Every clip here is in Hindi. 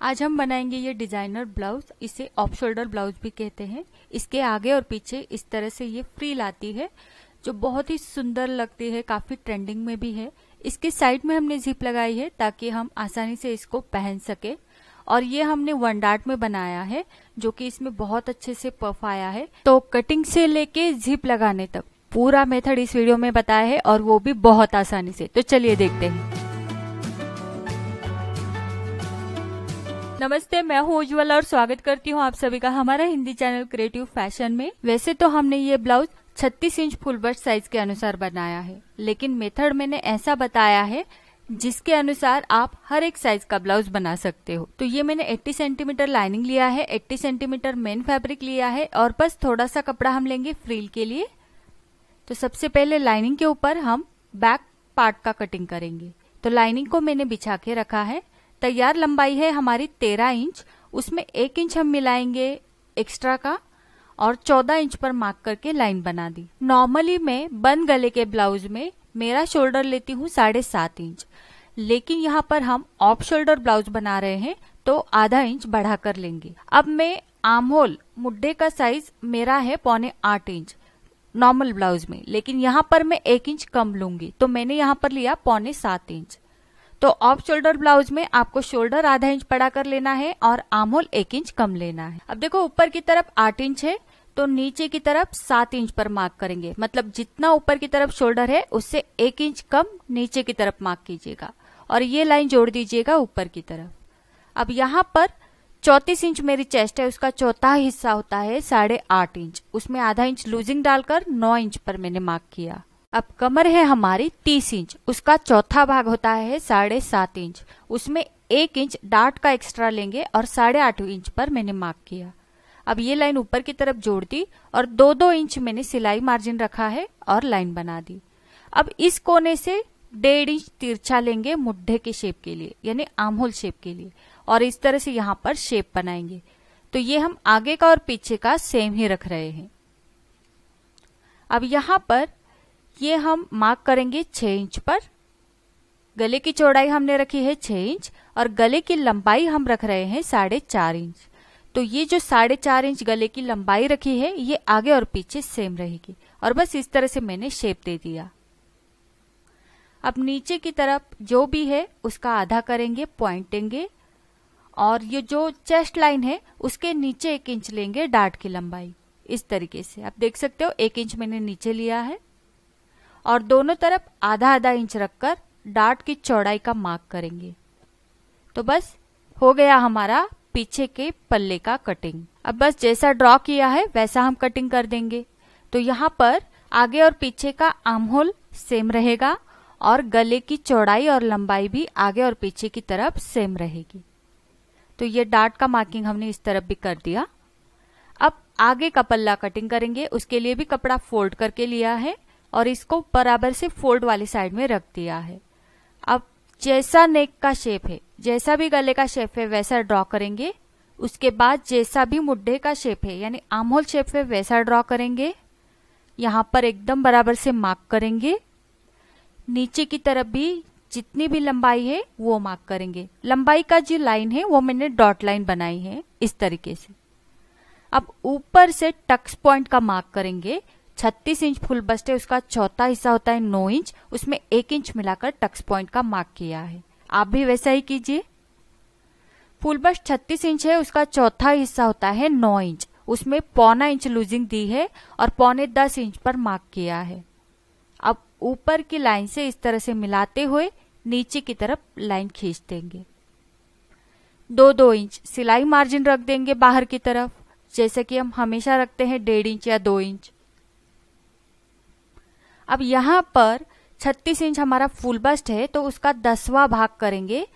आज हम बनाएंगे ये डिजाइनर ब्लाउज। इसे ऑफ शोल्डर ब्लाउज भी कहते हैं। इसके आगे और पीछे इस तरह से ये फ्रिल आती है जो बहुत ही सुंदर लगती है, काफी ट्रेंडिंग में भी है। इसके साइड में हमने जिप लगाई है ताकि हम आसानी से इसको पहन सके। और ये हमने 1 डार्ट में बनाया है जो कि इसमें बहुत अच्छे से पफ आया है। तो कटिंग से लेके जिप लगाने तक पूरा मेथड इस वीडियो में बताया है और वो भी बहुत आसानी से। तो चलिए देखते हैं। नमस्ते, मैं हूँ उज्ज्वल और स्वागत करती हूँ आप सभी का हमारा हिंदी चैनल क्रिएटिव फैशन में। वैसे तो हमने ये blouse 36 inch full bust size के अनुसार बनाया है, लेकिन मेथड मैंने ऐसा बताया है जिसके अनुसार आप हर एक साइज का ब्लाउज बना सकते हो। तो ये मैंने 80 सेंटीमीटर लाइनिंग लिया है, 80 सेंटीमीटर मेन फैब्रिक लिया है और बस थोड़ा सा कपड़ा हम लेंगे फ्रिल के लिए। तो सबसे पहले लाइनिंग के ऊपर हम बैक पार्ट का कटिंग करेंगे। तो लाइनिंग को मैंने बिछा के रखा है। तैयार लंबाई है हमारी 13 इंच, उसमें 1 इंच हम मिलाएंगे एक्स्ट्रा का और 14 इंच पर मार्क करके लाइन बना दी। नॉर्मली मैं बंद गले के ब्लाउज में मेरा शोल्डर लेती हूँ 7.5 इंच, लेकिन यहाँ पर हम ऑफ शोल्डर ब्लाउज बना रहे हैं तो आधा इंच बढ़ा कर लेंगे। अब मैं आर्म होल मुड्ढे का साइज मेरा है 7.25 इंच नॉर्मल ब्लाउज में, लेकिन यहाँ पर मैं 1 इंच कम लूंगी तो मैंने यहाँ पर लिया 7.25 इंच। तो ऑफ शोल्डर ब्लाउज में आपको शोल्डर आधा इंच बड़ा कर लेना है और आर्म होल 1 इंच कम लेना है। अब देखो ऊपर की तरफ 8 इंच है तो नीचे की तरफ 7 इंच पर मार्क करेंगे। मतलब जितना ऊपर की तरफ शोल्डर है उससे 1 इंच कम नीचे की तरफ मार्क कीजिएगा और ये लाइन जोड़ दीजिएगा ऊपर की तरफ। अब यहाँ पर 34 इंच मेरी चेस्ट है, उसका चौथा हिस्सा होता है 8.5 इंच, उसमें आधा इंच लूजिंग डालकर 9 इंच पर मैंने मार्क किया। अब कमर है हमारी 30 इंच, उसका चौथा भाग होता है 7.5 इंच, उसमें 1 इंच डार्ट का एक्स्ट्रा लेंगे और 8.5 इंच पर मैंने मार्क किया। अब ये लाइन ऊपर की तरफ जोड़ दी और 2-2 इंच मैंने सिलाई मार्जिन रखा है और लाइन बना दी। अब इस कोने से 1.5 इंच तिरछा लेंगे मुड्ढे के शेप के लिए, यानी आर्म होल शेप के लिए, और इस तरह से यहाँ पर शेप बनाएंगे। तो ये हम आगे का और पीछे का सेम ही रख रहे हैं। अब यहाँ पर ये हम मार्क करेंगे 6 इंच पर। गले की चौड़ाई हमने रखी है 6 इंच और गले की लंबाई हम रख रहे हैं 4.5 इंच। तो ये जो 4.5 इंच गले की लंबाई रखी है ये आगे और पीछे सेम रहेगी और बस इस तरह से मैंने शेप दे दिया। अब नीचे की तरफ जो भी है उसका आधा करेंगे, पॉइंट देंगे और ये जो चेस्ट लाइन है उसके नीचे 1 इंच लेंगे डार्ट की लंबाई। इस तरीके से आप देख सकते हो 1 इंच मैंने नीचे लिया है और दोनों तरफ आधा इंच रखकर डार्ट की चौड़ाई का मार्क करेंगे। तो बस हो गया हमारा पीछे के पल्ले का कटिंग। अब बस जैसा ड्रॉ किया है वैसा हम कटिंग कर देंगे। तो यहाँ पर आगे और पीछे का आर्म होल सेम रहेगा और गले की चौड़ाई और लंबाई भी आगे और पीछे की तरफ सेम रहेगी। तो ये डार्ट का मार्किंग हमने इस तरफ भी कर दिया। अब आगे का पल्ला कटिंग करेंगे, उसके लिए भी कपड़ा फोल्ड करके लिया है और इसको बराबर से फोल्ड वाली साइड में रख दिया है। अब जैसा नेक का शेप है, जैसा भी गले का शेप है वैसा ड्रॉ करेंगे। उसके बाद जैसा भी मुड्ढे का शेप है यानी आर्म होल शेप है वैसा ड्रॉ करेंगे। यहाँ पर एकदम बराबर से मार्क करेंगे। नीचे की तरफ भी जितनी भी लंबाई है वो मार्क करेंगे। लंबाई का जो लाइन है वो मैंने डॉट लाइन बनाई है इस तरीके से। अब ऊपर से टक्स पॉइंट का मार्क करेंगे। 36 इंच फुल बस्ट है, उसका चौथा हिस्सा होता है 9 इंच, उसमें 1 इंच मिलाकर टक्स पॉइंट का मार्क किया है। आप भी वैसा ही कीजिए। फुल बस्ट 36 इंच है, उसका चौथा हिस्सा होता है 9 इंच, उसमें 1.25 इंच लूजिंग दी है और 9.25 इंच पर मार्क किया है। अब ऊपर की लाइन से इस तरह से मिलाते हुए नीचे की तरफ लाइन खींच देंगे। 2-2 इंच सिलाई मार्जिन रख देंगे बाहर की तरफ, जैसे कि हम हमेशा रखते हैं 1.5 इंच या 2 इंच। अब यहाँ पर 36 इंच हमारा फुल बस्ट है तो उसका 10वां भाग करेंगे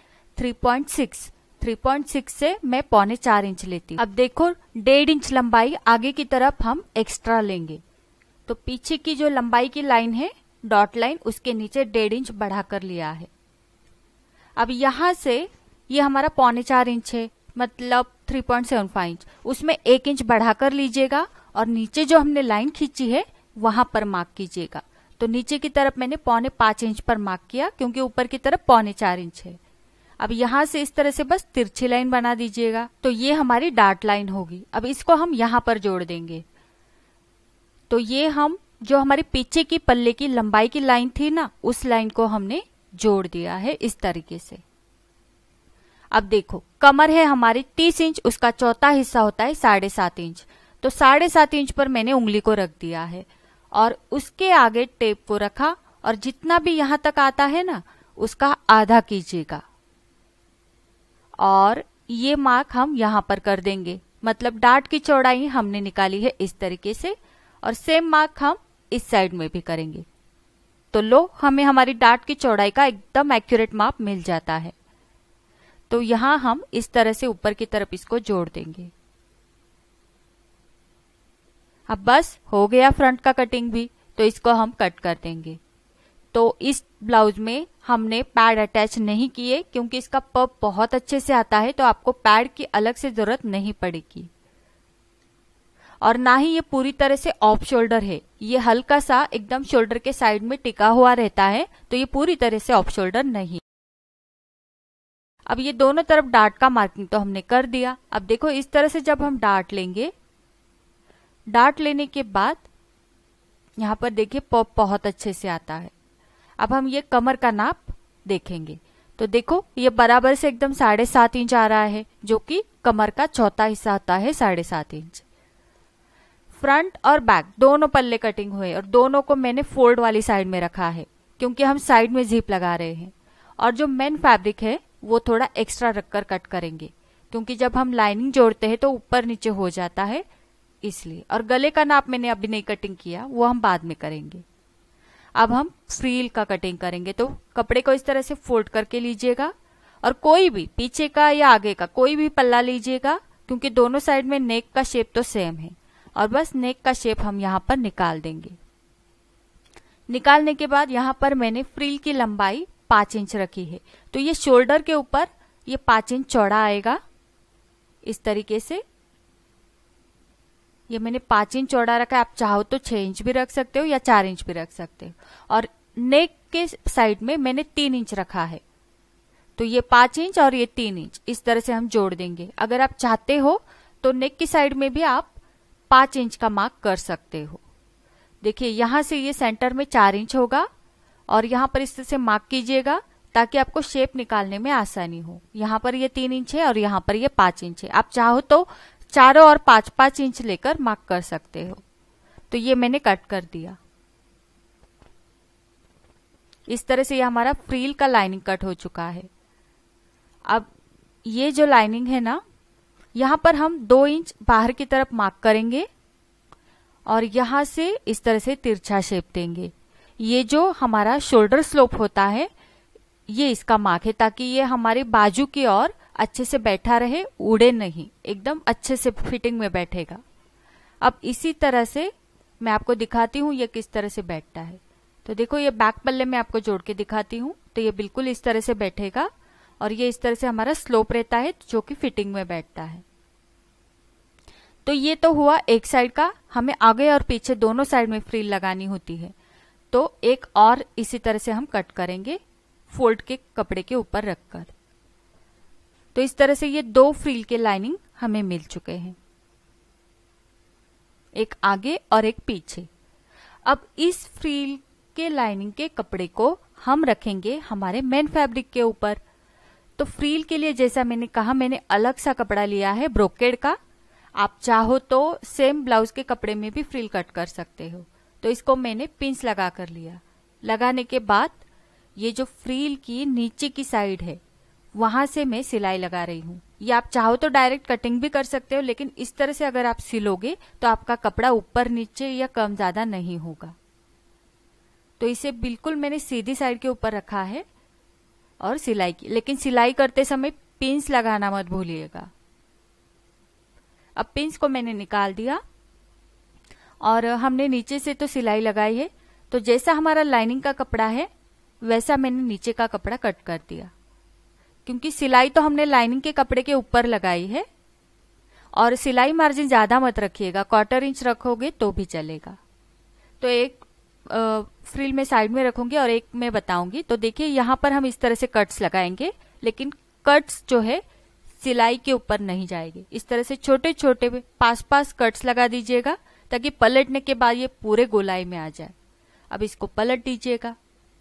3.6 से मैं 4.25 इंच लेती हूँ। अब देखो 1.5 इंच लंबाई आगे की तरफ हम एक्स्ट्रा लेंगे। तो पीछे की जो लंबाई की लाइन है डॉट लाइन उसके नीचे 1.5 इंच बढ़ा कर लिया है। अब यहाँ से ये हमारा 4.25 इंच है, मतलब 3.75 इंच, उसमें 1 इंच बढ़ा कर लीजिएगा और नीचे जो हमने लाइन खींची है वहां पर मार्क कीजिएगा। तो नीचे की तरफ मैंने 4.25 इंच पर मार्क किया क्योंकि ऊपर की तरफ 4.25 इंच है। अब यहाँ से इस तरह से बस तिरछी लाइन बना दीजिएगा, तो ये हमारी डार्ट लाइन होगी। अब इसको हम यहाँ पर जोड़ देंगे। तो ये हम जो हमारे पीछे की पल्ले की लंबाई की लाइन थी ना, उस लाइन को हमने जोड़ दिया है इस तरीके से। अब देखो, कमर है हमारी 30 इंच, उसका चौथा हिस्सा होता है 7.5 इंच। तो 7.5 इंच पर मैंने उंगली को रख दिया है और उसके आगे टेप को रखा, और जितना भी यहां तक आता है ना, उसका आधा कीजिएगा और ये मार्क हम यहां पर कर देंगे। मतलब डार्ट की चौड़ाई हमने निकाली है इस तरीके से, और सेम मार्क हम इस साइड में भी करेंगे। तो लो, हमें हमारी डार्ट की चौड़ाई का एकदम एक्यूरेट माप मिल जाता है। तो यहां हम इस तरह से ऊपर की तरफ इसको जोड़ देंगे। अब बस हो गया फ्रंट का कटिंग भी, तो इसको हम कट कर देंगे। तो इस ब्लाउज में हमने पैड अटैच नहीं किए क्योंकि इसका पफ बहुत अच्छे से आता है, तो आपको पैड की अलग से जरूरत नहीं पड़ेगी। और ना ही ये पूरी तरह से ऑफ शोल्डर है, ये हल्का सा एकदम शोल्डर के साइड में टिका हुआ रहता है, तो ये पूरी तरह से ऑफ शोल्डर नहीं। अब ये दोनों तरफ डार्ट का मार्किंग तो हमने कर दिया। अब देखो, इस तरह से जब हम डार्ट लेंगे, डार्ट लेने के बाद यहाँ पर देखिए पफ बहुत अच्छे से आता है। अब हम ये कमर का नाप देखेंगे, तो देखो ये बराबर से एकदम 7.5 इंच आ रहा है, जो कि कमर का चौथा हिस्सा आता है 7.5 इंच। फ्रंट और बैक दोनों पल्ले कटिंग हुए और दोनों को मैंने फोल्ड वाली साइड में रखा है क्योंकि हम साइड में जिप लगा रहे हैं। और जो मेन फैब्रिक है वो थोड़ा एक्स्ट्रा रखकर कट करेंगे क्योंकि जब हम लाइनिंग जोड़ते हैं तो ऊपर नीचे हो जाता है, इसलिए। और गले का नाप मैंने अभी नहीं कटिंग किया, वो हम बाद में करेंगे। अब हम फ्रील का कटिंग करेंगे। तो कपड़े को इस तरह से फोल्ड करके लीजिएगा और कोई भी पीछे का या आगे का कोई भी पल्ला लीजिएगा क्योंकि दोनों साइड में नेक का शेप तो सेम है, और बस नेक का शेप हम यहाँ पर निकाल देंगे। निकालने के बाद यहाँ पर मैंने फ्रील की लंबाई 5 इंच रखी है, तो ये शोल्डर के ऊपर ये 5 इंच चौड़ा आएगा इस तरीके से। ये मैंने 5 इंच चौड़ा रखा है, आप चाहो तो 6 इंच भी रख सकते हो या 4 इंच भी रख सकते हो। और नेक के साइड में मैंने 3 इंच रखा है, तो ये 5 इंच और ये 3 इंच इस तरह से हम जोड़ देंगे। अगर आप चाहते हो तो नेक की साइड में भी आप 5 इंच का मार्क कर सकते हो। देखिए यहां से ये सेंटर में 4 इंच होगा और यहां पर इस तरह से मार्क कीजिएगा ताकि आपको शेप निकालने में आसानी हो। यहाँ पर ये 3 इंच है और यहाँ पर ये 5 इंच है। आप चाहो तो चारों और 5-5 इंच लेकर मार्क कर सकते हो। तो ये मैंने कट कर दिया। इस तरह से ये हमारा फ्रील का लाइनिंग कट हो चुका है। अब ये जो लाइनिंग है ना, यहां पर हम 2 इंच बाहर की तरफ मार्क करेंगे और यहां से इस तरह से तिरछा शेप देंगे। ये जो हमारा शोल्डर स्लोप होता है, ये इसका मार्क है ताकि ये हमारी बाजू की ओर अच्छे से बैठा रहे, उड़े नहीं, एकदम अच्छे से फिटिंग में बैठेगा। अब इसी तरह से मैं आपको दिखाती हूँ ये किस तरह से बैठता है। तो देखो ये बैक पल्ले में आपको जोड़ के दिखाती हूँ, तो ये बिल्कुल इस तरह से बैठेगा और ये इस तरह से हमारा स्लोप रहता है जो कि फिटिंग में बैठता है। तो ये तो हुआ एक साइड का। हमें आगे और पीछे दोनों साइड में फ्रील लगानी होती है, तो एक और इसी तरह से हम कट करेंगे फोल्ड के कपड़े के ऊपर रखकर। तो इस तरह से ये 2 फ्रील के लाइनिंग हमें मिल चुके हैं, एक आगे और एक पीछे। अब इस फ्रील के लाइनिंग के कपड़े को हम रखेंगे हमारे मेन फैब्रिक के ऊपर। तो फ्रील के लिए जैसा मैंने कहा, मैंने अलग सा कपड़ा लिया है ब्रोकेड का। आप चाहो तो सेम ब्लाउज के कपड़े में भी फ्रील कट कर सकते हो। तो इसको मैंने पिंस लगा कर लिया। लगाने के बाद ये जो फ्रील की नीचे की साइड है वहां से मैं सिलाई लगा रही हूँ। या आप चाहो तो डायरेक्ट कटिंग भी कर सकते हो, लेकिन इस तरह से अगर आप सिलोगे तो आपका कपड़ा ऊपर नीचे या कम ज्यादा नहीं होगा। तो इसे बिल्कुल मैंने सीधी साइड के ऊपर रखा है और सिलाई की, लेकिन सिलाई करते समय पिंस लगाना मत भूलिएगा। अब पिंस को मैंने निकाल दिया और हमने नीचे से तो सिलाई लगाई है, तो जैसा हमारा लाइनिंग का कपड़ा है वैसा मैंने नीचे का कपड़ा कट कर दिया, क्योंकि सिलाई तो हमने लाइनिंग के कपड़े के ऊपर लगाई है। और सिलाई मार्जिन ज्यादा मत रखिएगा, 1/4 इंच रखोगे तो भी चलेगा। तो एक फ्रिल में साइड में रखूंगी और एक में बताऊंगी। तो देखिए यहाँ पर हम इस तरह से कट्स लगाएंगे, लेकिन कट्स जो है सिलाई के ऊपर नहीं जाएगी। इस तरह से छोटे छोटे पास कट्स लगा दीजिएगा ताकि पलटने के बाद ये पूरे गोलाई में आ जाए। अब इसको पलट दीजिएगा।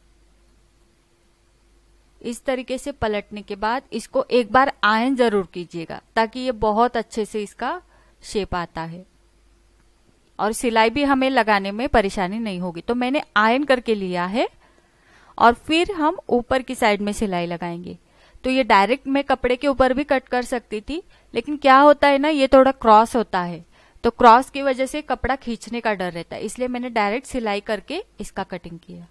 इस तरीके से पलटने के बाद इसको एक बार आयन जरूर कीजिएगा ताकि ये बहुत अच्छे से इसका शेप आता है और सिलाई भी हमें लगाने में परेशानी नहीं होगी। तो मैंने आयन करके लिया है और फिर हम ऊपर की साइड में सिलाई लगाएंगे। तो ये डायरेक्ट मैं कपड़े के ऊपर भी कट कर सकती थी, लेकिन क्या होता है ना, ये थोड़ा क्रॉस होता है, तो क्रॉस की वजह से कपड़ा खींचने का डर रहता है, इसलिए मैंने डायरेक्ट सिलाई करके इसका कटिंग किया।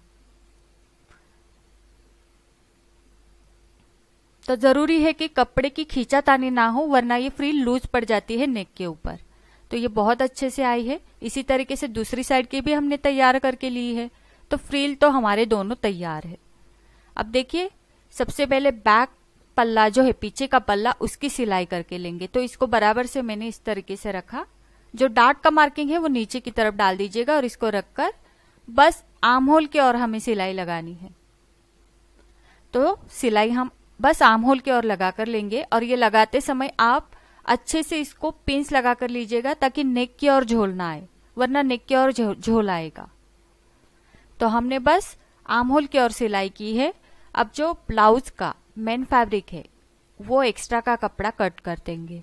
तो जरूरी है कि कपड़े की खींचातानी ना हो, वरना ये फ्रिल लूज पड़ जाती है नेक के ऊपर। तो ये बहुत अच्छे से आई है। इसी तरीके से दूसरी साइड की भी हमने तैयार करके ली है। तो फ्रिल तो हमारे दोनों तैयार है। अब देखिए, सबसे पहले बैक पल्ला जो है, पीछे का पल्ला, उसकी सिलाई करके लेंगे। तो इसको बराबर से मैंने इस तरीके से रखा। जो डार्ट का मार्किंग है वो नीचे की तरफ डाल दीजिएगा और इसको रखकर बस आर्म होल की ओर हमें सिलाई लगानी है। तो सिलाई हम बस आर्म होल की ओर लगा कर लेंगे और ये लगाते समय आप अच्छे से इसको पिंस लगा कर लीजिएगा ताकि नेक की ओर झोल ना आए, वरना नेक की ओर झोल आएगा। तो हमने बस आर्म होल की ओर सिलाई की है। अब जो ब्लाउज का मेन फैब्रिक है वो एक्स्ट्रा का कपड़ा कट कर देंगे।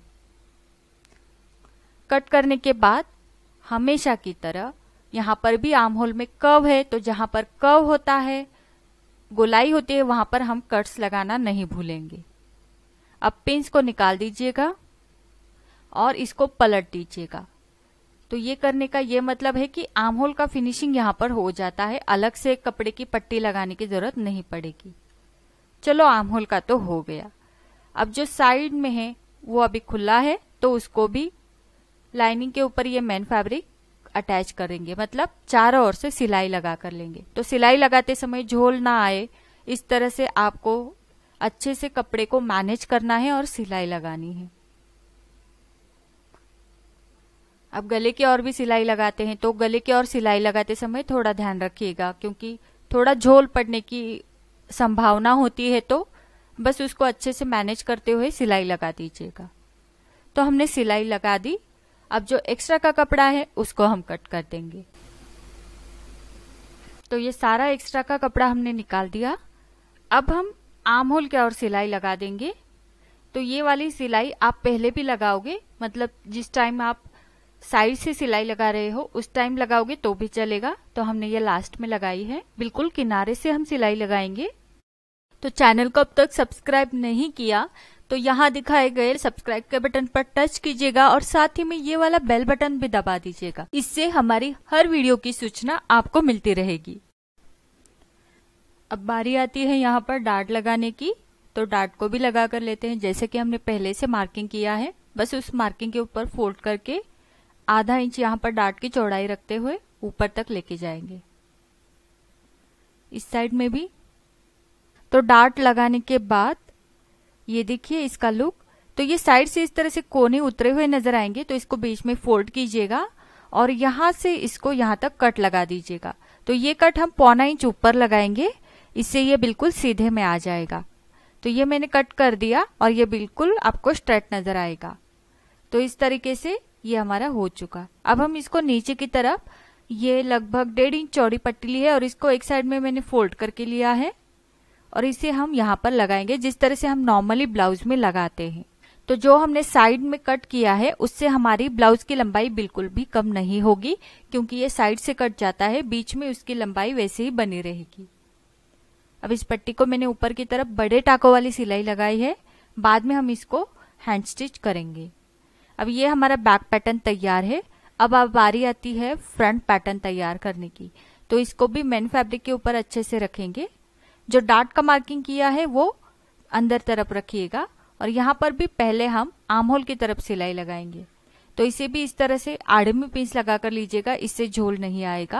कट करने के बाद हमेशा की तरह यहाँ पर भी आर्म होल में कर्व है, तो जहां पर कर्व होता है, गोलाई होती है, वहां पर हम कट्स लगाना नहीं भूलेंगे। अब पिंस को निकाल दीजिएगा और इसको पलट दीजिएगा। तो ये करने का ये मतलब है कि आर्म होल का फिनिशिंग यहाँ पर हो जाता है, अलग से कपड़े की पट्टी लगाने की जरूरत नहीं पड़ेगी। चलो, आर्म होल का तो हो गया। अब जो साइड में है वो अभी खुला है, तो उसको भी लाइनिंग के ऊपर ये मेन फैब्रिक अटैच करेंगे, मतलब चारों ओर से सिलाई लगा कर लेंगे। तो सिलाई लगाते समय झोल ना आए, इस तरह से आपको अच्छे से कपड़े को मैनेज करना है और सिलाई लगानी है। अब गले की ओर भी सिलाई लगाते हैं, तो गले की ओर सिलाई लगाते समय थोड़ा ध्यान रखिएगा, क्योंकि थोड़ा झोल पड़ने की संभावना होती है, तो बस उसको अच्छे से मैनेज करते हुए सिलाई लगा दीजिएगा। तो हमने सिलाई लगा दी। अब जो एक्स्ट्रा का कपड़ा है उसको हम कट कर देंगे। तो ये सारा एक्स्ट्रा का कपड़ा हमने निकाल दिया। अब हम आर्म होल की ओर सिलाई लगा देंगे। तो ये वाली सिलाई आप पहले भी लगाओगे, मतलब जिस टाइम आप साइड से सिलाई लगा रहे हो उस टाइम लगाओगे तो भी चलेगा। तो हमने ये लास्ट में लगाई है, बिल्कुल किनारे से हम सिलाई लगाएंगे। तो चैनल को अब तक सब्सक्राइब नहीं किया तो यहाँ दिखाए गए सब्सक्राइब के बटन पर टच कीजिएगा और साथ ही में ये वाला बेल बटन भी दबा दीजिएगा। इससे हमारी हर वीडियो की सूचना आपको मिलती रहेगी। अब बारी आती है यहाँ पर डार्ट लगाने की। तो डार्ट को भी लगा कर लेते हैं, जैसे कि हमने पहले से मार्किंग किया है। बस उस मार्किंग के ऊपर फोल्ड करके आधा इंच यहाँ पर डार्ट की चौड़ाई रखते हुए ऊपर तक लेके जाएंगे। इस साइड में भी। तो डार्ट लगाने के बाद ये देखिए इसका लुक। तो ये साइड से इस तरह से कोने उतरे हुए नजर आएंगे, तो इसको बीच में फोल्ड कीजिएगा और यहाँ से इसको यहाँ तक कट लगा दीजिएगा। तो ये कट हम 1.25 इंच ऊपर लगाएंगे, इससे ये बिल्कुल सीधे में आ जाएगा। तो ये मैंने कट कर दिया और ये बिल्कुल आपको स्ट्रेट नजर आएगा। तो इस तरीके से ये हमारा हो चुका। अब हम इसको नीचे की तरफ, ये लगभग 1.5 इंच चौड़ी पट्टी ली है और इसको एक साइड में मैंने फोल्ड करके लिया है और इसे हम यहाँ पर लगाएंगे जिस तरह से हम नॉर्मली ब्लाउज में लगाते हैं। तो जो हमने साइड में कट किया है उससे हमारी ब्लाउज की लंबाई बिल्कुल भी कम नहीं होगी, क्योंकि ये साइड से कट जाता है, बीच में उसकी लंबाई वैसे ही बनी रहेगी। अब इस पट्टी को मैंने ऊपर की तरफ बड़े टाकों वाली सिलाई लगाई है, बाद में हम इसको हैंड स्टिच करेंगे। अब ये हमारा बैक पैटर्न तैयार है। अब बारी आती है फ्रंट पैटर्न तैयार करने की। तो इसको भी मेन फैब्रिक के ऊपर अच्छे से रखेंगे। जो डार्ट का मार्किंग किया है वो अंदर तरफ रखिएगा और यहाँ पर भी पहले हम आर्म होल की तरफ सिलाई लगाएंगे। तो इसे भी इस तरह से आड़े में पिंच लगा कर लीजिएगा, इससे झोल नहीं आएगा।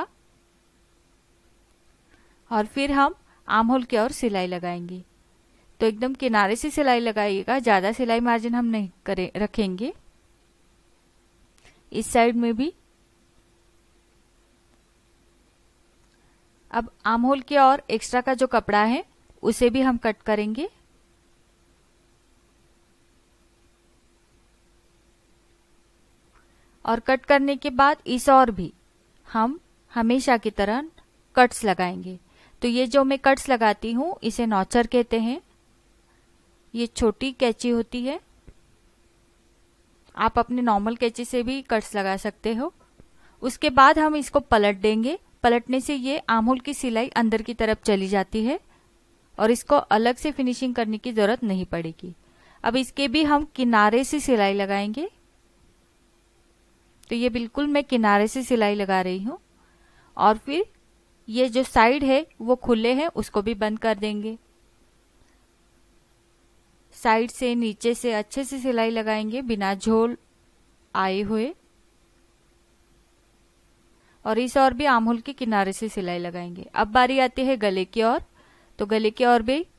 और फिर हम आर्म होल की ओर सिलाई लगाएंगे। तो एकदम किनारे से सिलाई लगाइएगा, ज्यादा सिलाई मार्जिन हम नहीं रखेंगे। इस साइड में भी। अब आर्म होल की ओर एक्स्ट्रा का जो कपड़ा है उसे भी हम कट करेंगे। और कट करने के बाद इस और भी हम हमेशा की तरह कट्स लगाएंगे। तो ये जो मैं कट्स लगाती हूँ इसे नॉचर कहते हैं। ये छोटी कैंची होती है, आप अपने नॉर्मल कैंची से भी कट्स लगा सकते हो। उसके बाद हम इसको पलट देंगे। पलटने से ये आर्महोल की सिलाई अंदर की तरफ चली जाती है और इसको अलग से फिनिशिंग करने की जरूरत नहीं पड़ेगी। अब इसके भी हम किनारे से सिलाई लगाएंगे। तो ये बिल्कुल मैं किनारे से सिलाई लगा रही हूँ और फिर ये जो साइड है वो खुले हैं उसको भी बंद कर देंगे। साइड से नीचे से अच्छे से सिलाई लगाएंगे बिना झोल आए हुए, और इस और भी आर्महोल के किनारे से सिलाई लगाएंगे। अब बारी आती है गले की ओर। तो गले की ओर भी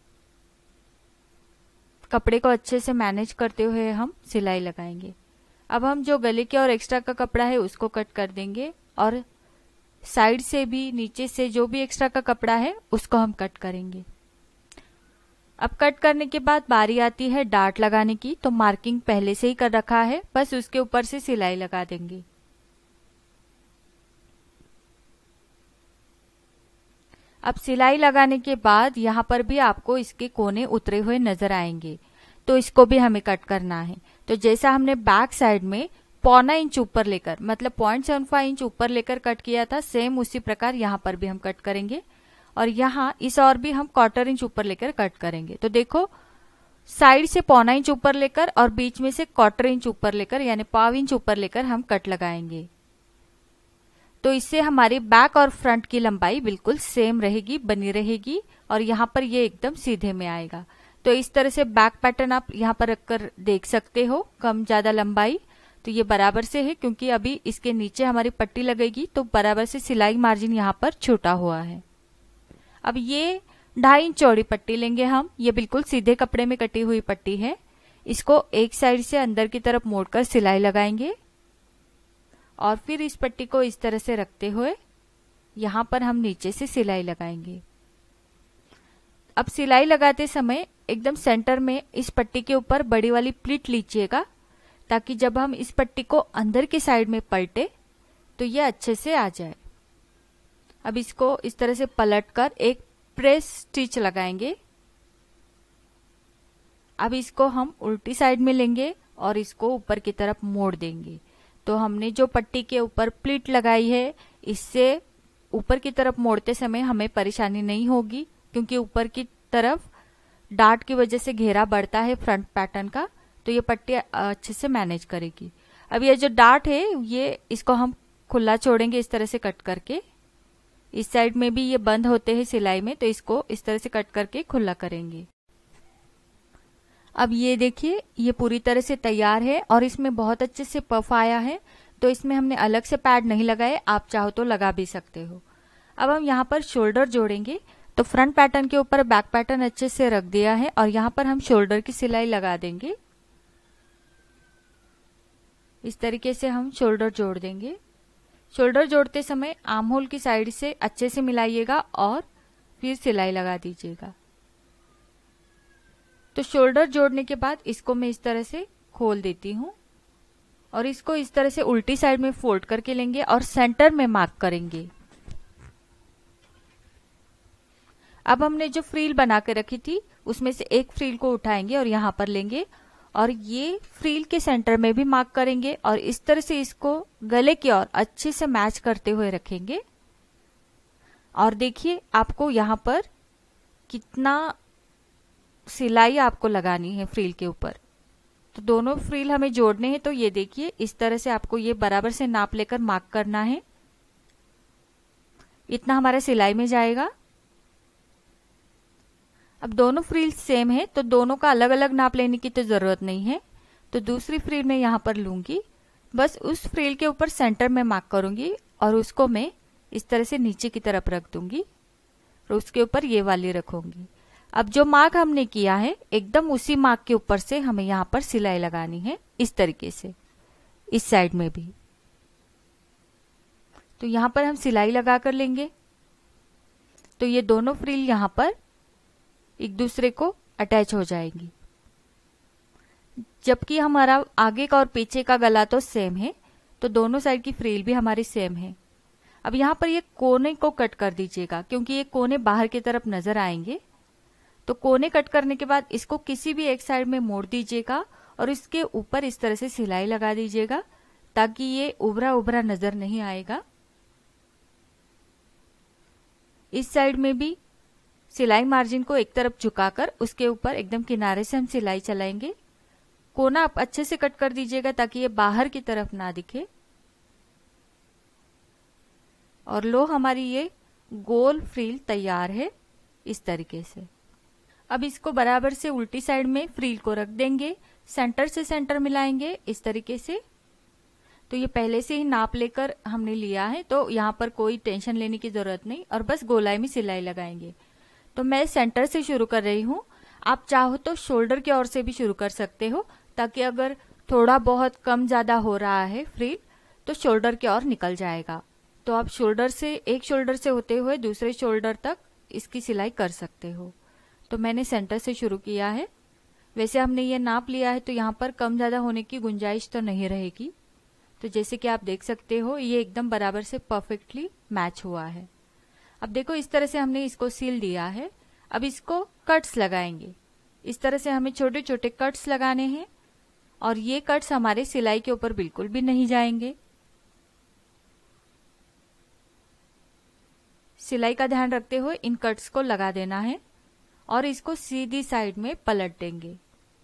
कपड़े को अच्छे से मैनेज करते हुए हम सिलाई लगाएंगे। अब हम जो गले की ओर एक्स्ट्रा का कपड़ा है उसको कट कर देंगे और साइड से भी नीचे से जो भी एक्स्ट्रा का कपड़ा है उसको हम कट करेंगे। अब कट करने के बाद बारी आती है डार्ट लगाने की। तो मार्किंग पहले से ही कर रखा है, बस उसके ऊपर से सिलाई लगा देंगे। अब सिलाई लगाने के बाद यहाँ पर भी आपको इसके कोने उतरे हुए नजर आएंगे, तो इसको भी हमें कट करना है। तो जैसा हमने बैक साइड में 0.25 इंच ऊपर लेकर, मतलब 0.75 इंच ऊपर लेकर कट किया था, सेम उसी प्रकार यहाँ पर भी हम कट करेंगे। और यहाँ इस और भी हम 1/4 इंच ऊपर लेकर कट करेंगे। तो देखो, साइड से 0.25 इंच ऊपर लेकर और बीच में से 1/4 इंच ऊपर लेकर, यानी 0.25 इंच ऊपर लेकर हम कट लगाएंगे। तो इससे हमारी बैक और फ्रंट की लंबाई बिल्कुल सेम रहेगी, बनी रहेगी, और यहाँ पर ये एकदम सीधे में आएगा। तो इस तरह से बैक पैटर्न आप यहाँ पर रखकर देख सकते हो, कम ज्यादा लंबाई तो ये बराबर से है, क्योंकि अभी इसके नीचे हमारी पट्टी लगेगी तो बराबर से सिलाई मार्जिन यहाँ पर छूटा हुआ है। अब ये 2.5 इंच चौड़ी पट्टी लेंगे हम। ये बिल्कुल सीधे कपड़े में कटी हुई पट्टी है। इसको एक साइड से अंदर की तरफ मोड़कर सिलाई लगाएंगे और फिर इस पट्टी को इस तरह से रखते हुए यहाँ पर हम नीचे से सिलाई लगाएंगे। अब सिलाई लगाते समय एकदम सेंटर में इस पट्टी के ऊपर बड़ी वाली प्लीट लीजिएगा, ताकि जब हम इस पट्टी को अंदर की साइड में पलटे तो ये अच्छे से आ जाए। अब इसको इस तरह से पलटकर एक प्रेस स्टिच लगाएंगे। अब इसको हम उल्टी साइड में लेंगे और इसको ऊपर की तरफ मोड़ देंगे। तो हमने जो पट्टी के ऊपर प्लीट लगाई है, इससे ऊपर की तरफ मोड़ते समय हमें परेशानी नहीं होगी, क्योंकि ऊपर की तरफ डार्ट की वजह से घेरा बढ़ता है फ्रंट पैटर्न का, तो ये पट्टी अच्छे से मैनेज करेगी। अब ये जो डार्ट है ये इसको हम खुला छोड़ेंगे इस तरह से कट करके। इस साइड में भी ये बंद होते हैं सिलाई में, तो इसको इस तरह से कट करके खुला करेंगे। अब ये देखिए, ये पूरी तरह से तैयार है और इसमें बहुत अच्छे से पफ आया है। तो इसमें हमने अलग से पैड नहीं लगाए, आप चाहो तो लगा भी सकते हो। अब हम यहाँ पर शोल्डर जोड़ेंगे। तो फ्रंट पैटर्न के ऊपर बैक पैटर्न अच्छे से रख दिया है और यहाँ पर हम शोल्डर की सिलाई लगा देंगे। इस तरीके से हम शोल्डर जोड़ देंगे। शोल्डर जोड़ते समय आर्म होल की साइड से अच्छे से मिलाइएगा और फिर सिलाई लगा दीजिएगा। तो शोल्डर जोड़ने के बाद इसको मैं इस तरह से खोल देती हूँ और इसको इस तरह से उल्टी साइड में फोल्ड करके लेंगे और सेंटर में मार्क करेंगे। अब हमने जो फ्रील बना के रखी थी उसमें से एक फ्रील को उठाएंगे और यहाँ पर लेंगे और ये फ्रील के सेंटर में भी मार्क करेंगे और इस तरह से इसको गले की ओर अच्छे से मैच करते हुए रखेंगे। और देखिए आपको यहाँ पर कितना सिलाई आपको लगानी है फ्रील के ऊपर। तो दोनों फ्रील हमें जोड़ने हैं, तो ये देखिए इस तरह से आपको ये बराबर से नाप लेकर मार्क करना है। इतना हमारा सिलाई में जाएगा। अब दोनों फ्रील सेम है तो दोनों का अलग अलग नाप लेने की तो जरूरत नहीं है। तो दूसरी फ्रील मैं यहाँ पर लूंगी, बस उस फ्रील के ऊपर सेंटर में मार्क करूंगी और उसको मैं इस तरह से नीचे की तरफ रख दूंगी और उसके ऊपर ये वाली रखूंगी। अब जो मार्क हमने किया है एकदम उसी मार्क के ऊपर से हमें यहाँ पर सिलाई लगानी है, इस तरीके से इस साइड में भी। तो यहाँ पर हम सिलाई लगा कर लेंगे। तो ये दोनों फ्रील यहाँ पर एक दूसरे को अटैच हो जाएंगी। जबकि हमारा आगे का और पीछे का गला तो सेम है, तो दोनों साइड की फ्रिल भी हमारी सेम है। अब यहाँ पर ये कोने को कट कर दीजिएगा क्योंकि ये कोने बाहर की तरफ नजर आएंगे। तो कोने कट करने के बाद इसको किसी भी एक साइड में मोड़ दीजिएगा और इसके ऊपर इस तरह से सिलाई लगा दीजिएगा ताकि ये उभरा उभरा नजर नहीं आएगा। इस साइड में भी सिलाई मार्जिन को एक तरफ झुकाकर उसके ऊपर एकदम किनारे से हम सिलाई चलाएंगे। कोना आप अच्छे से कट कर दीजिएगा ताकि ये बाहर की तरफ ना दिखे। और लो हमारी ये गोल फ्रिल तैयार है इस तरीके से। अब इसको बराबर से उल्टी साइड में फ्रिल को रख देंगे, सेंटर से सेंटर मिलाएंगे इस तरीके से। तो ये पहले से ही नाप लेकर हमने लिया है, तो यहाँ पर कोई टेंशन लेने की जरूरत नहीं और बस गोलाई में सिलाई लगाएंगे। तो मैं सेंटर से शुरू कर रही हूँ, आप चाहो तो शोल्डर की ओर से भी शुरू कर सकते हो ताकि अगर थोड़ा बहुत कम ज्यादा हो रहा है फ्रिल तो शोल्डर की ओर निकल जाएगा। तो आप शोल्डर से, एक शोल्डर से होते हुए दूसरे शोल्डर तक इसकी सिलाई कर सकते हो। तो मैंने सेंटर से शुरू किया है। वैसे हमने ये नाप लिया है तो यहाँ पर कम ज्यादा होने की गुंजाइश तो नहीं रहेगी। तो जैसे कि आप देख सकते हो ये एकदम बराबर से परफेक्टली मैच हुआ है। अब देखो इस तरह से हमने इसको सील दिया है। अब इसको कट्स लगाएंगे। इस तरह से हमें छोटे छोटे कट्स लगाने हैं और ये कट्स हमारे सिलाई के ऊपर बिल्कुल भी नहीं जाएंगे। सिलाई का ध्यान रखते हुए इन कट्स को लगा देना है और इसको सीधी साइड में पलट देंगे।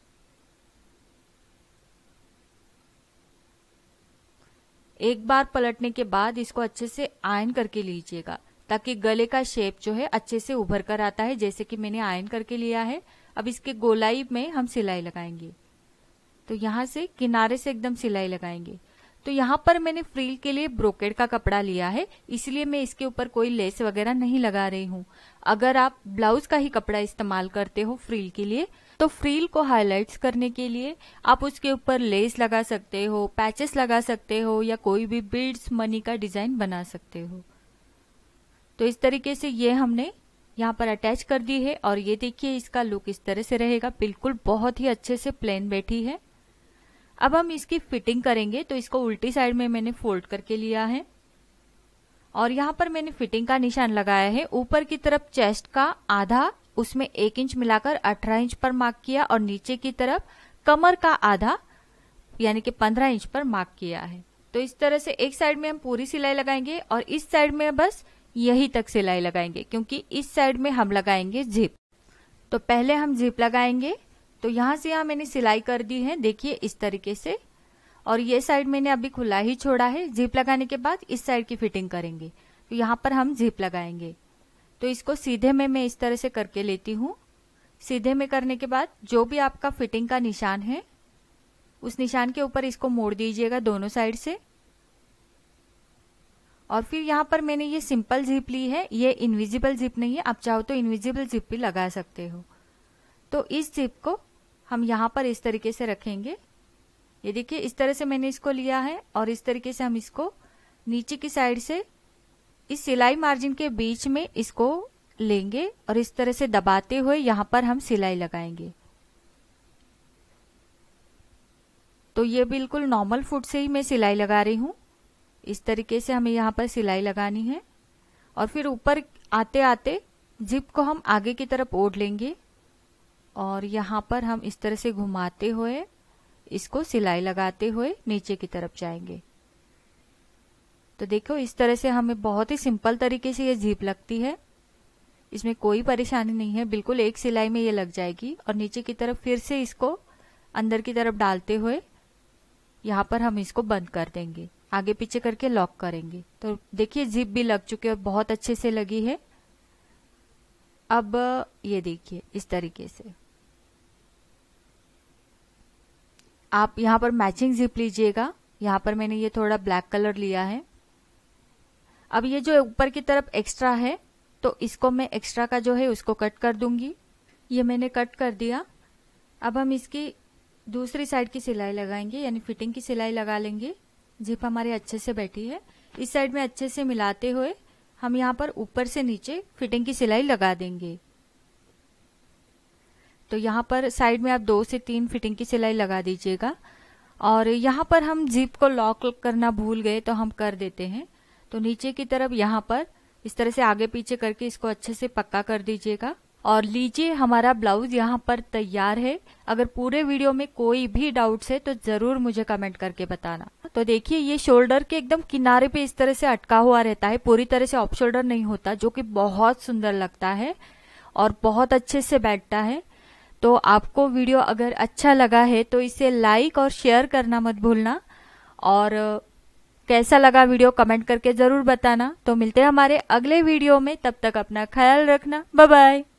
एक बार पलटने के बाद इसको अच्छे से आयरन करके लीजिएगा ताकि गले का शेप जो है अच्छे से उभर कर आता है, जैसे कि मैंने आयरन करके लिया है। अब इसके गोलाई में हम सिलाई लगाएंगे। तो यहाँ से किनारे से एकदम सिलाई लगाएंगे। तो यहाँ पर मैंने फ्रिल के लिए ब्रोकेड का कपड़ा लिया है, इसलिए मैं इसके ऊपर कोई लेस वगैरह नहीं लगा रही हूँ। अगर आप ब्लाउज का ही कपड़ा इस्तेमाल करते हो फ्रिल के लिए तो फ्रिल को हाईलाइट्स करने के लिए आप उसके ऊपर लेस लगा सकते हो, पैचेस लगा सकते हो या कोई भी बीड्स, मनी का डिजाइन बना सकते हो। तो इस तरीके से ये हमने यहाँ पर अटैच कर दी है और ये देखिए इसका लुक इस तरह से रहेगा। बिल्कुल बहुत ही अच्छे से प्लेन बैठी है। अब हम इसकी फिटिंग करेंगे। तो इसको उल्टी साइड में मैंने फोल्ड करके लिया है और यहाँ पर मैंने फिटिंग का निशान लगाया है। ऊपर की तरफ चेस्ट का आधा, उसमें 1 इंच मिलाकर 18 इंच पर मार्क किया और नीचे की तरफ कमर का आधा यानी कि 15 इंच पर मार्क किया है। तो इस तरह से एक साइड में हम पूरी सिलाई लगाएंगे और इस साइड में बस यही तक सिलाई लगाएंगे क्योंकि इस साइड में हम लगाएंगे जिप। तो पहले हम जिप लगाएंगे। तो यहाँ से यहाँ मैंने सिलाई कर दी है, देखिए इस तरीके से। और ये साइड मैंने अभी खुला ही छोड़ा है। जिप लगाने के बाद इस साइड की फिटिंग करेंगे। तो यहाँ पर हम जिप लगाएंगे। तो इसको सीधे में मैं इस तरह से करके लेती हूँ। सीधे में करने के बाद जो भी आपका फिटिंग का निशान है उस निशान के ऊपर इसको मोड़ दीजिएगा दोनों साइड से। और फिर यहाँ पर मैंने ये सिंपल जिप ली है, ये इनविजिबल जिप नहीं है। आप चाहो तो इनविजिबल जिप भी लगा सकते हो। तो इस जिप को हम यहाँ पर इस तरीके से रखेंगे। ये देखिए इस तरह से मैंने इसको लिया है और इस तरीके से हम इसको नीचे की साइड से इस सिलाई मार्जिन के बीच में इसको लेंगे और इस तरह से दबाते हुए यहाँ पर हम सिलाई लगाएंगे। तो ये बिल्कुल नॉर्मल फुट से ही मैं सिलाई लगा रही हूँ। इस तरीके से हमें यहाँ पर सिलाई लगानी है और फिर ऊपर आते आते जिप को हम आगे की तरफ ओढ़ लेंगे और यहाँ पर हम इस तरह से घुमाते हुए इसको सिलाई लगाते हुए नीचे की तरफ जाएंगे। तो देखो इस तरह से हमें बहुत ही सिंपल तरीके से ये जिप लगती है। इसमें कोई परेशानी नहीं है, बिल्कुल एक सिलाई में ये लग जाएगी। और नीचे की तरफ फिर से इसको अंदर की तरफ डालते हुए यहाँ पर हम इसको बंद कर देंगे, आगे पीछे करके लॉक करेंगे। तो देखिए जिप भी लग चुकी है और बहुत अच्छे से लगी है। अब ये देखिए इस तरीके से आप यहाँ पर मैचिंग जिप लीजिएगा। यहाँ पर मैंने ये थोड़ा ब्लैक कलर लिया है। अब ये जो ऊपर की तरफ एक्स्ट्रा है तो इसको मैं एक्स्ट्रा का जो है उसको कट कर दूंगी। ये मैंने कट कर दिया। अब हम इसकी दूसरी साइड की सिलाई लगाएंगे, यानी फिटिंग की सिलाई लगा लेंगे। जिप हमारी अच्छे से बैठी है। इस साइड में अच्छे से मिलाते हुए हम यहाँ पर ऊपर से नीचे फिटिंग की सिलाई लगा देंगे। तो यहाँ पर साइड में आप 2 से 3 फिटिंग की सिलाई लगा दीजिएगा और यहाँ पर हम जिप को लॉक करना भूल गए तो हम कर देते हैं। तो नीचे की तरफ यहाँ पर इस तरह से आगे पीछे करके इसको अच्छे से पक्का कर दीजिएगा। और लीजिए, हमारा ब्लाउज यहाँ पर तैयार है। अगर पूरे वीडियो में कोई भी डाउट्स है तो जरूर मुझे कमेंट करके बताना। तो देखिए, ये शोल्डर के एकदम किनारे पे इस तरह से अटका हुआ रहता है, पूरी तरह से ऑफ शोल्डर नहीं होता, जो कि बहुत सुंदर लगता है और बहुत अच्छे से बैठता है। तो आपको वीडियो अगर अच्छा लगा है तो इसे लाइक और शेयर करना मत भूलना, और कैसा लगा वीडियो कमेंट करके जरूर बताना। तो मिलते हैं हमारे अगले वीडियो में, तब तक अपना ख्याल रखना। Bye bye.